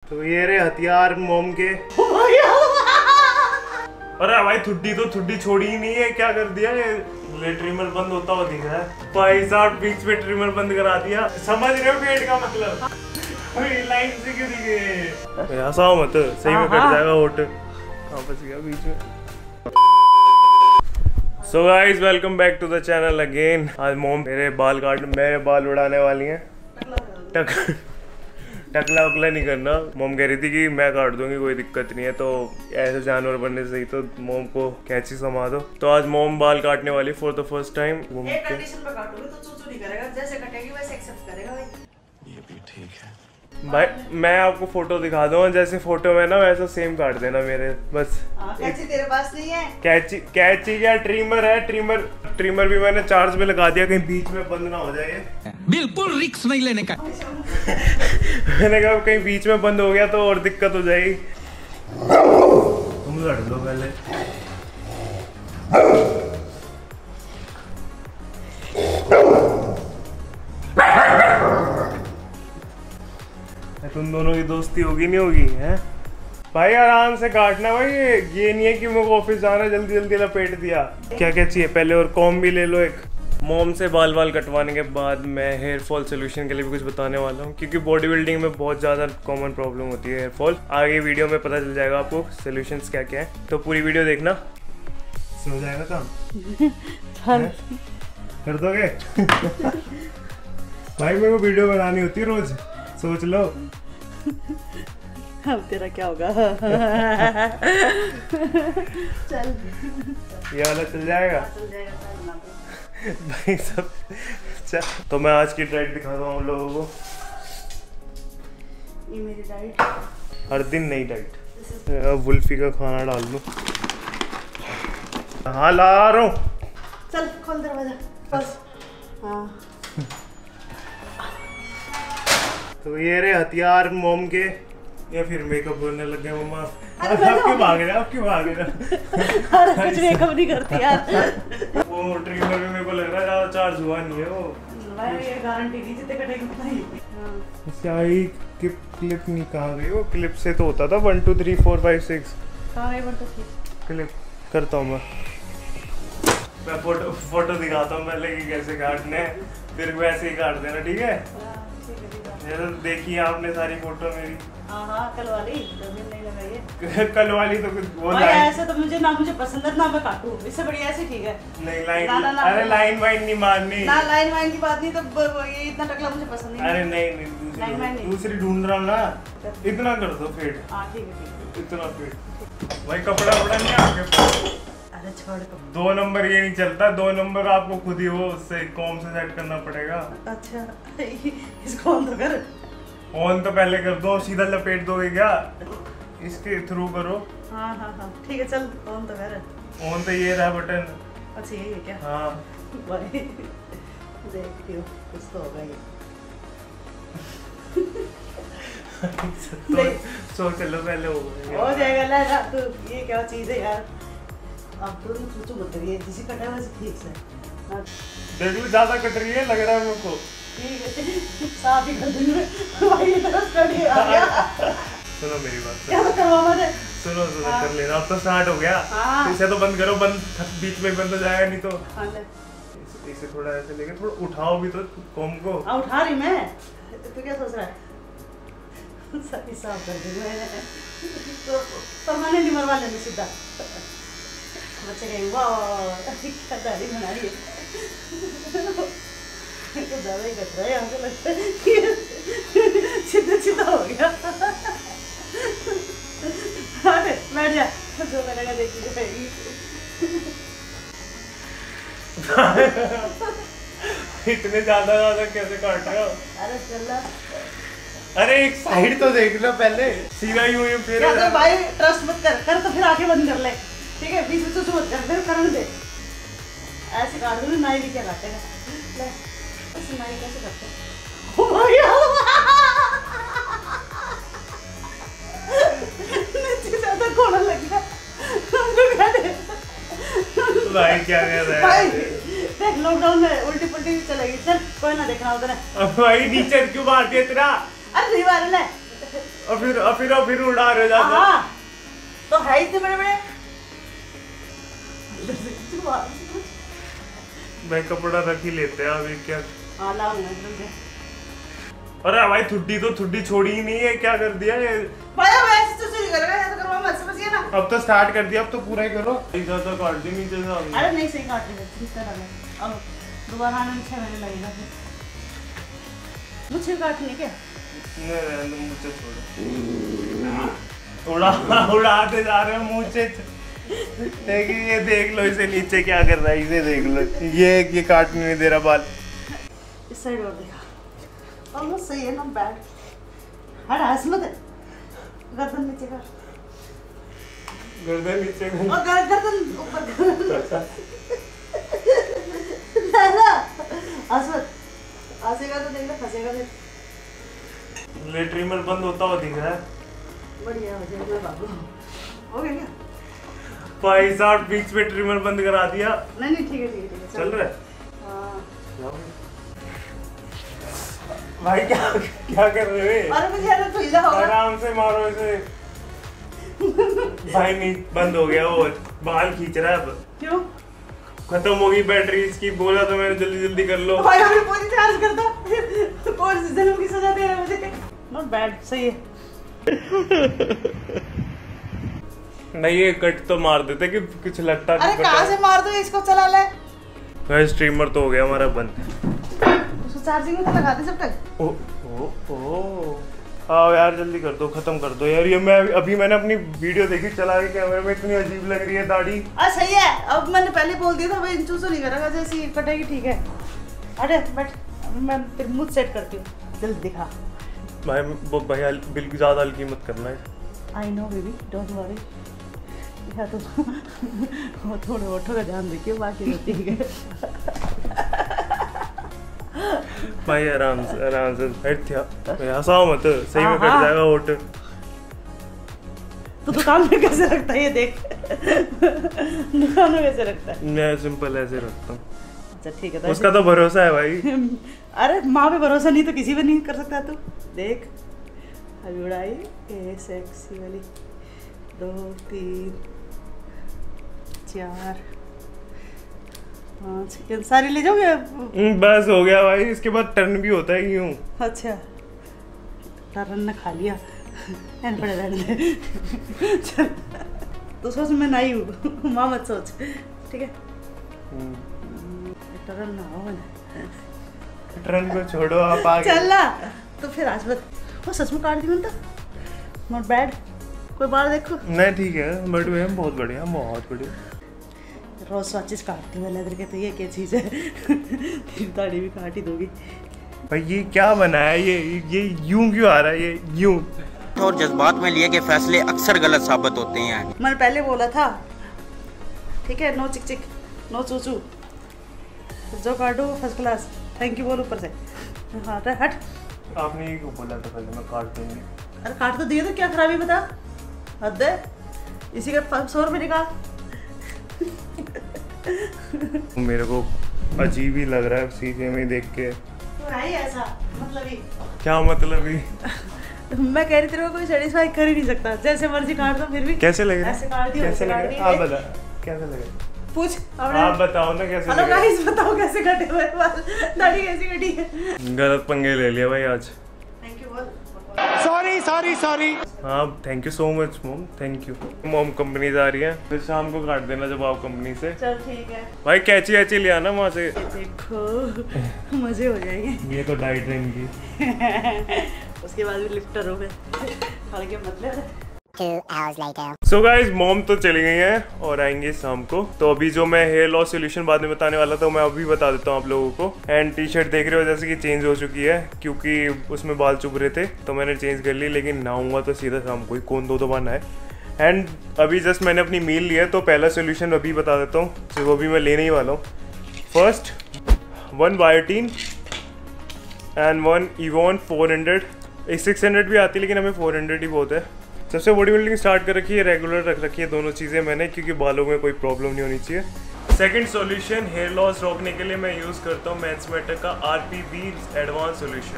तो ये रे हथियार मोम के। अरे भाई थुड्डी तो थुड्डी छोड़ी ही नहीं है, क्या कर दिया ये? ट्रिमर बंद होता हुआ दिख रहा है भाई साहब, बीच में ट्रिमर बंद करा दिया। समझ रहे हो पेट का मतलब? लाइन से क्यों दिखे? हंसाओ मत, सही में कट जाएगा होट। कहाँ फंस गया बीच में? So guys welcome back to the channel again. आज मोम मेरे बाल उड़ाने वाली हैं। टकला वकला नहीं करना। मोम कह रही थी कि मैं काट दूंगी, कोई दिक्कत नहीं है। तो ऐसे जानवर बनने से ही तो मोम को कैंची समा दो। तो आज मोम बाल काटने वाली फॉर द फर्स्ट टाइम। एक कंडीशन पे काटोगे तो चूचू नहीं करेगा, जैसे कटेगी वैसे एक्सेप्ट करेगा भाई। ये भी ठीक है भाई, मैं आपको फोटो दिखा दूंगा, जैसे फोटो में ना वैसा सेम काट देना मेरे बस। कैंची तेरे पास नहीं है? कैंची क्या ट्रिमर है। ट्रिमर भी मैंने चार्ज में लगा दिया, कहीं बीच में बंद ना हो जाए। बिल्कुल रिस्क नहीं लेने का। मैंने कहा कहीं बीच में बंद हो गया तो और दिक्कत हो जाएगी। तुम लड़ लो पहले। तुम दोनों की दोस्ती होगी नहीं होगी है भाई? आराम से काटना भाई, ये नहीं है कि मुझे ऑफिस जाना जल्दी जल्दी लपेट दिया। क्या क्या चाहिए पहले? और कॉम भी ले लो एक। मोम से बाल कटवाने के बाद मैं हेयर फॉल सोल्यूशन के लिए भी कुछ बताने वाला हूँ, क्योंकि बॉडी बिल्डिंग में बहुत ज़्यादा कॉमन प्रॉब्लम होती है हेयर फॉल। आगे वीडियो में पता चल जाएगा आपको सोल्यूशंस क्या क्या है, तो पूरी वीडियो देखना। हो जाएगा काम कर दोगे? भाई मेरे को वीडियो बनानी होती है रोज, सोच लो। अब तेरा क्या होगा? चल ये वाला चल जाएगा भाई सब। चल तो मैं आज की डाइट दिखा दूँ उन लोगों को। ये मेरी डाइट, हर दिन नई डाइट। अब वुल्फी का खाना डाल दूँ। हाँ ला रहा हूँ। चल खोल दरवाजा बस। हाँ तो ये रे हथियार मोम के। या फिर मेकअप करने लग गए मम्मा। अब क्यों भाग रहे? अब क्यों भाग रहे? अरे कुछ मेकअप नहीं करती यार। वो ट्रिमर में मेरे को लग रहा है ज़्यादा चार्ज हुआ नहीं है वो भाई, ये गारंटी नहीं, जितने कटेगी उतना ही। स्याही की क्लिप नहीं, कहाँ गई वो? क्लिप से तो होता था 1 2 3 4 5 6। कहाँ गई बंटू? क्लिप करता हूँ मैं फोटो दिखाता हूँ पहले कि कैसे काटने हैं, फिर वैसे ही काट देना, ठीक है? देखिए आपने सारी फोटो मेरी। हाँ कल वाली नहीं लगाइए। कल वाली तो वो ऐसे तो मुझे पसंद है ना, मैं काटूं। इससे बढ़िया ऐसे ठीक है। नहीं लाइन, अरे लाइन वाइन नहीं मारनी ना, लाइन वाइन की बात नहीं। तो ये इतना टकला मुझे पसंद नहीं। अरे नहीं, दूसरी ढूंढ रहा हूँ ना। इतना कर दो फेड। हाँ ठीक है। इतना फेड भाई, कपड़ा वपड़ा नहीं आपके? अरे छोड़ दो। 2 नंबर ये नहीं चलता, 2 नंबर आपको खुद ही वो उससे कॉम से सेट करना पड़ेगा। अच्छा इसको ऑन तो कर। ऑन तो पहले कर दो, सीधा लपेट दोगे क्या? इसके थ्रू करो। हाँ ठीक है, चल ऑन तो कर। ऑन तो ये रहा बटन। अच्छा यही है क्या? हाँ देखती हूँ कुछ तो होगा ये। सोच लो पहले हो जाएगा ना। तू ये क्या चीज है यार? अब तो चूचू बत रही है, जिसे कटा है वैसे ठीक से। देख लो ज्यादा कट रही है, लग रहा है मेरे को। ठीक है, साफ ही कर दूंगी भाई। ये तरह स्टडी आ गया। सुनो मेरी बात, क्या करवा मैंने? सुनो कर लेना। अब तो स्टार्ट हो गया। इसे तो बंद करो, बीच में बंद हो जाएगा नहीं तो। इसे थोड़ा ऐसे लेके थोड़ा उठाओ भी तो कॉम को। उठा रही मैं। तू क्या सोच रहा है? सभी साफ कर दूंगी मैंने तो परमानेंट मरवा लेंगे सीधा। बच्चे कहेंगे वाह क्या दाढ़ी बना रही है। तो ज़्यादा ही कट रहा है, हमको लगता है सीधा हो गया। बैठ जा, जो करेगा देखी जाएगी। इतने ज्यादा कैसे काट रहे हो? अरे चल, अरे एक साइड तो देख लो पहले। सीधा यूं फिर तो भाई ट्रस्ट मत कर तो फिर आंखें बंद कर ले, ठीक है? बीच में तो मत कर, फिर करने दे। ऐसे काट दूंगी। नाई भी क्या काटेगा? ले ऐसे नाई कैसे करते हैं? ओ भाई नीचे ज्यादा घोड़ा लग गया। भाई क्या कर रहा है भाई? देख लॉकडाउन में उल्टी पुल्टी भी चलेगी। चल कोई ना देखना उधर है। अब भाई नीचे क्यों मार दिया तेरा? अरे नहीं मारे ले। और फिर उड़ा रहे जाते। हाँ तो है ही इतने बड़े बड़े। मैं कपड़ा रख ही लेते हैं अभी क्या। हाँ लाऊंगा। अरे भाई थुड्डी छोड़ी ही नहीं है, क्या कर दिया ये। भाई वैसे तो चोरी करेगा या तो करवा मत समझिए ना। अब तो स्टार्ट कर दिया, अब तो पूरा ही करो। इधर तो काट दी नीचे से। अरे नहीं सही काट रही है, ठीक तरह है। अब दोबारा आने में 6 महीने लगेगा फिर। मुझे काटनी क्या? नहीं मुझे छोड़ो। उड़ाते जा रहे हो मुझे। देखिए ये देख लो इसे नीचे क्या कर रहा है, इसे देख लो। ये काटने नहीं दे रहा बाल। इस साइड और देखा। ऑलमोस्ट सही है, नॉट बैड। हट हंस मत। गर्दन नीचे कर। गर्दन नीचे कर। और गर्दन ऊपर कर। ना हंस मत। हंसेगा तो देख ले, फंसेगा फिर। ले ट्रिमर बंद होता हुआ दिख रहा है। बढ़िया हो जाएगा बाबू। हो गया क्या? भाई साहब बीच में ट्रिमर बंद करा दिया। नहीं ठीक है चल रहा है। हाँ भाई क्या कर रहे हो? अरे मुझे यार तो हिला होगा। आराम से मारो इसे। भाई नहीं बंद हो गया, वो बाल खींच रहा है अब। क्यों? खत्म हो गई बैटरी इसकी, बोला तो मैंने जल्दी कर लो। भाई हमने पूरी चार्ज कर दो। कौन सी जन्म की सजा दे रहा है मुझे? नॉट बैड, सही है। नहीं ये कट तो मार देते कि कुछ लगता। अरे कहाँ से मार दो, इसको चला ले। स्ट्रीमर तो हो गया हमारा बंद। उसको चार्जिंग में तो लगा दे जब तक। ओ आओ यार जल्दी कर दो, खत्म कर दो यार। ये मैंने अपनी वीडियो देखी चला के कैमरे में, इतनी अजीब लग रही है दाढ़ी। सही है, अब मैंने पहले बोल दिया था भाई इंचू से नहीं करेगा, जैसे ही कटेगी ठीक है। अरे बट मैं फिर मुझ सेट करती हूँ, जल्दी दिखा। भाई बिल्कुल ज्यादा हल्की मत करना है। I know baby, don't worry. या तो थोड़े ओठों का ध्यान रखिए, बाकी तो ठीक है। भाई आराम से हंसाओ मत, सही में कट जाएगा ओट। तो दुकान में कैसे रखता है ये देख। दुकान में कैसे रखता है? मैं सिंपल ऐसे रखता हूँ। अच्छा ठीक है। उसका तो भरोसा है भाई। अरे माँ पे भरोसा नहीं तो किसी पे नहीं कर सकता तू। देख अभी उड़ाई ये सेक्सी वाली। 2 3 4 5 सारी ले जाओगे? बस हो गया भाई, इसके बाद टर्न भी होता है यूं। अच्छा टर्न ने खा लिया। पड़े रहने चल तो सोच मैं नहीं हूँ, माँ मत सोच, ठीक है। टर्न ना हो ना, टर्न को छोड़ो आप आगे चल ना। तो फिर आज मत वो सच में काट दी मैंने तो, नॉट बैड। कोई बार देखो नहीं ठीक है, बट वे बहुत बढ़िया, बहुत बढ़िया। रोज स्वाचिस काटती हूँ लेदर के, तो ये क्या चीज़ है। तेरी दाढ़ी भी काट ही दोगी भाई। ये क्या बनाया, ये यूं क्यों आ रहा है, ये यूं। और जज्बात में लिए गए फैसले अक्सर गलत साबित होते हैं। मैंने पहले बोला था, ठीक है। नो चिक चिक, नो चूचू, जो काटो फर्स्ट क्लास। थैंक यू बोल ऊपर से। हाँ हट। आपने ये क्यों बोला था पहले मैं काट दूंगी? अरे काट तो दिए तो क्या खराबी बता, हद है। इसी का 100 रुपये निकाल। मेरे को अजीब ही लग रहा है शीशे में देख के। तो है ही ऐसा, मतलब ही क्या मतलब ही? मैं कह रही तेरे को कोई सेटिस्फाई कर ही नहीं सकता, जैसे मर्जी काट दो फिर भी। कैसे लग रहा है? ऐसे काट दियो, कैसे ऐसे लग काट रहा है? दिए। आप बता कैसे लग रहा है? पूछ आप बताओ ना कैसे लग हेलो रहा है? गाइस, बताओ कैसे कटे हुए बाल, दाढ़ी कैसी कटी है। गलत पंगे ले लिया भाई आज। थैंक यू बोल। सॉरी। हाँ thank you so much mom, thank you. Mom company जा रही है, फिर शाम को काट देना जब आप कंपनी से। चल ठीक है भाई कैची वैची ले आना वहाँ से। देखो मजे हो जाएंगे। ये तो डाइट रहेंगी। उसके बाद भी लिफ्टर हो गए, हल्के मतलब। 2 hours later. So guys mom तो चली गई हैं और आएंगे शाम को। तो अभी जो मैं हेयर लॉस सोल्यूशन बाद में बताने वाला था मैं अभी बता देता हूँ आप लोगों को। एंड टी शर्ट देख रहे हो जैसे कि चेंज हो चुकी है, क्योंकि उसमें बाल चुभ रहे थे तो मैंने चेंज कर ली। लेकिन नहाऊंगा तो सीधा शाम को ही, कौन दो बार नहाए। एंड अभी जस्ट मैंने अपनी मील लिया है तो पहला सोल्यूशन अभी बता देता हूँ, तो वो भी मैं लेने ही वाला हूँ। First 1 biotin and 1 Ivan 400। 600 भी आती है लेकिन हमें 400 ही बहुत है। सबसे बॉडी बिल्डिंग स्टार्ट कर रखी है, रेगुलर रख रखी है दोनों चीज़ें मैंने, क्योंकि बालों में कोई प्रॉब्लम नहीं होनी चाहिए। सेकंड सॉल्यूशन हेयर लॉस रोकने के लिए मैं यूज़ करता हूँ मैथ्स मैटर का RPB एडवांस सॉल्यूशन।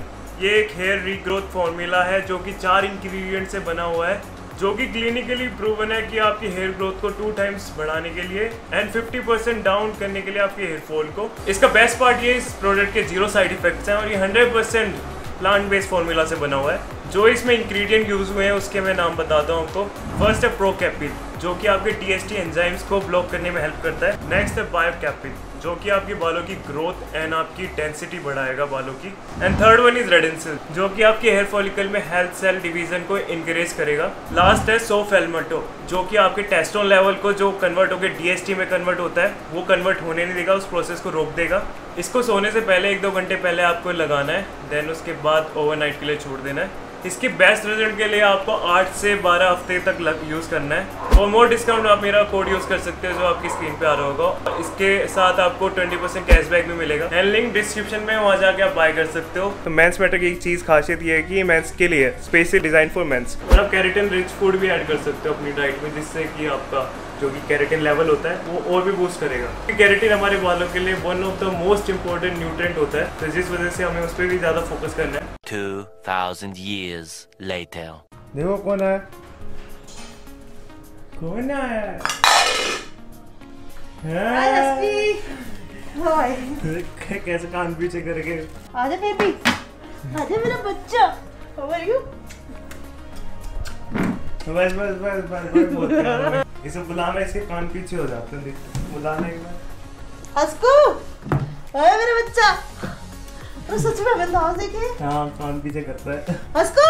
ये एक हेयर रीग्रोथ फॉर्मूला है जो कि 4 इंग्रेडिएंट से बना हुआ है, जो कि क्लिनिकली प्रूवन है कि आपकी हेयर ग्रोथ को 2 टाइम्स बढ़ाने के लिए एंड 50% डाउन करने के लिए आपके हेयर फॉल को। इसका बेस्ट पार्ट ये इस प्रोडक्ट के 0 साइड इफेक्ट्स हैं और ये 100% प्लांट बेस्ड फॉर्मूला से बना हुआ है। जो इसमें इंग्रेडिएंट यूज हुए हैं उसके मैं नाम बताता हूँ आपको। फर्स्ट है प्रोकैपिन, जो कि आपके TST एंजाइम्स को ब्लॉक करने में हेल्प करता है। नेक्स्ट है बायोकैपिन, जो कि आपके बालों की ग्रोथ एंड आपकी डेंसिटी बढ़ाएगा बालों की। And third one is Redensyl, जो कि आपके हेयर फॉलिकल में हेल्थ सेल डिवीजन को इंकरेज करेगा। लास्ट है सोफेल्मेटो, जो कि आपके टेस्टोन लेवल को जो कन्वर्ट होकर DST में कन्वर्ट होता है वो कन्वर्ट होने नहीं देगा, उस प्रोसेस को रोक देगा। इसको सोने से पहले 1-2 घंटे पहले आपको लगाना है, देन उसके बाद ओवरनाइट के लिए छोड़ देना है। इसके बेस्ट रिजल्ट के लिए आपको 8 से 12 हफ्ते तक यूज़ करना है। और मोर डिस्काउंट आप मेरा कोड यूज़ कर सकते हो जो आपकी स्क्रीन पे आ रहा होगा। इसके साथ आपको 20% कैशबैक भी मिलेगा एंड लिंक डिस्क्रिप्शन में, वहाँ जाके आप बाय कर सकते हो। तो मेंस मैटर की एक चीज़ खासियत ये है कि ये मेंस के लिए स्पेशली डिज़ाइन फॉर मेंस। और आप कैरेटिन रिच फूड भी ऐड कर सकते हो अपनी डाइट में, जिससे कि आपका जो कि कैरेटिन लेवल होता है वो और भी बूस्ट करेगा। कैरेटिन हमारे बालों के लिए one of the most important nutrient होता है, तो जिस वजह से हमें उस पर भी ज़्यादा फोकस करना है। 2000 years later. देखो कौन है, कौन है? कैसे कान पीछे करके आजा बेबी, आजा मेरा बच्चा। How are you? बस बस बस बस बस इसे बुलाना, इसके कान पीछे हो जाते हैं, बुलाना एक बार। हस्को, आया मेरा बच्चा। तो सच में बंदा देखे? हाँ, कान पीछे करता है। हस्को,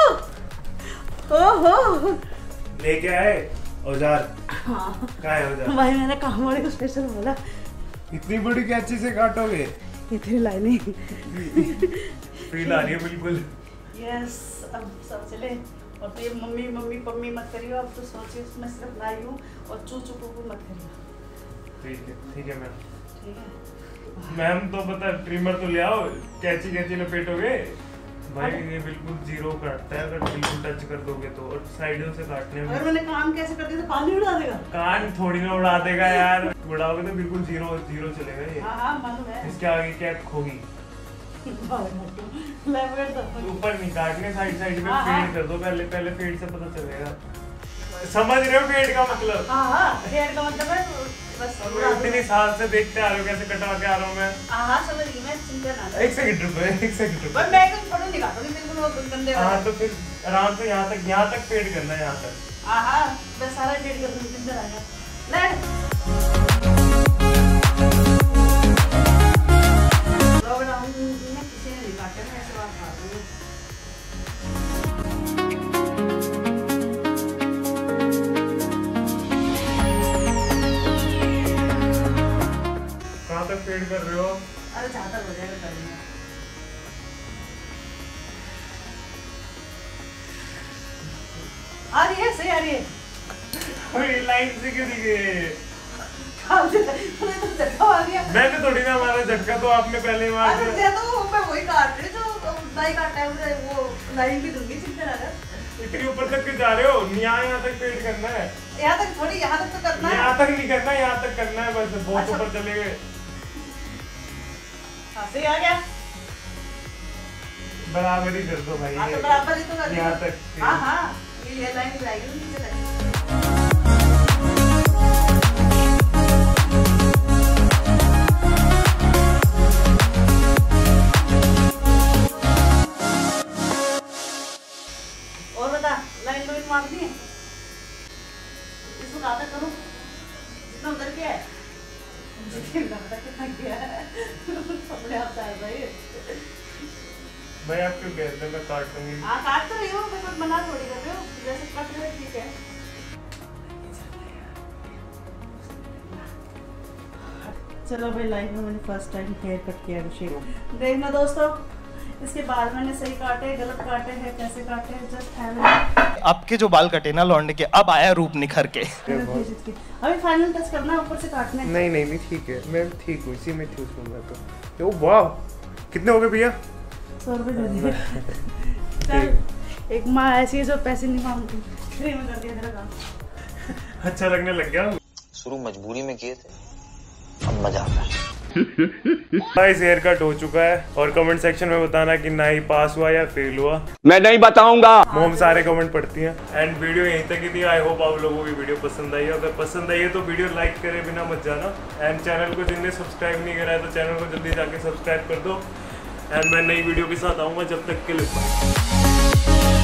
ओहो, लेके आए औजार। हाँ, क्या है औजार? भाई मैंने काम वाले को स्पेशल बोला। इतनी बड़ी कैंची से काटोगे? इतनी लाइनिंग फील आ रही है बिल्कुल। यस, अब सब चले। और तो ये मम्मी मम्मी पम्मी मत करियो, अब तो सोचिए उसमें सिर्फ लाई हूँ और चू चू पू मत करियो। ठीक है मैम। ठीक है मैम, तो पता है ट्रिमर तो ले आओ, कैंची कैंची लपेटोगे भाई, ये बिल्कुल 0 काटता है अगर बिल्कुल टच कर दोगे तो, और साइडों से काटने में। अगर मैंने काम कैसे कर दिया तो पानी उड़ा देगा? कान थोड़ी ना उड़ा देगा यार, उड़ाओगे तो बिल्कुल 0 चलेगा ये। हाँ मालूम है। इसके आगे क्या खोगी? ऊपर नहीं काटने, साइड साइड में फेड कर दो, पहले फेड से पता चलेगा। समझ रहे हो फेड का मतलब? हाँ, फेड का मतलब है बस। इतनी साल से देखते आ रहे हो कैसे कटवा के आ रहा हूँ मैं। हाँ समझ गई मैं, चिंता ना। एक सेकंड रुको। पर मैं एकदम थोड़ा नहीं काटूंगी, बिल्कुल वो गंदे। हाँ तो फिर आराम से यहाँ तक फेड करना है, यहाँ तक। हाँ बस सारा फेड कर दूंगी, चिंता ना कर। लॉकडाउन में किसी ने नहीं काटे, मैं ऐसे बात कर रही हूँ। कहाँ तक फेड कर रहे हो? अरे ज्यादा हो जाएगा करने। आ रही है, सही आ रही है। अरे लाइन से क्यों दिख गए? तूने तो झटका मार दिया। मैंने थोड़ी ना मारा झटका, तो आपने पहले मार अरे दिया। दे दो, मैं वही काट रही हूँ जो दाई काटा है, वो लाइन भी दूंगी, चिंता ना कर। इतनी ऊपर तक क्यों जा रहे हो? यहाँ तक फेड करना है। यहाँ तक थोड़ी, यहाँ तक तो करना है। यहाँ तक नहीं करना, यहाँ तक करना है बस। बहुत अच्छा। ऊपर चले गए। हाँ सही आ गया। बराबर ही कर दो भाई। हाँ तो बराबर ही तो कर। यहाँ तक। हाँ ये लाइन लगाएगी नीचे तक। और बता, लाइन तो मार दी है। इसको कहाँ तक करूँ? जितना उधर क्या है? जितना कितना किया है? अपने आप से भाई। भाई आप क्यों कहते हैं मैं काट दूंगी? हाँ काट तो रही हो, मैं कुछ मना थोड़ी कर रही हूँ, जैसे कट रहे ठीक है। चलो भाई, लाइफ में मैंने फर्स्ट टाइम हेयर कट किया अभिषेक। देखना दोस्तों, इसके बाल मैंने सही काटे, गलत काटे हैं, कैसे काटे हैं, जस्ट हैव। आपके जो बाल कटे ना लौंडे के, अब आया रूप निखर के। अभी फाइनल टच करना है, ऊपर से काटने। नहीं ठीक है, मैं ठीक हूँ, इसी में ठीक हूँ मैं तो। ओ वाह, कितने हो गए भैया? 100 रुपये दे दिए। चल, एक माँ ऐसी है जो पैसे नहीं मांगती, फ्री में कर दिया तेरा काम। अच्छा लगने लग गया। शुरू मजबूरी में किए थे, अब मजा आता है। गाइस हेयर कट हो चुका है और कमेंट सेक्शन में बताना कि ना ही पास हुआ या फेल हुआ। मैं नहीं बताऊंगा। मोम सारे कमेंट पढ़ती हैं। एंड वीडियो यहीं तक ही थी। आई होप आप लोगों को भी वीडियो पसंद आई है। अगर पसंद आई है तो वीडियो लाइक करे बिना मत जाना। एंड चैनल को जिनने सब्सक्राइब नहीं करा है तो चैनल को जल्दी जाके सब्सक्राइब कर दो। एंड मैं नई वीडियो के साथ आऊँगा। जब तक के लिए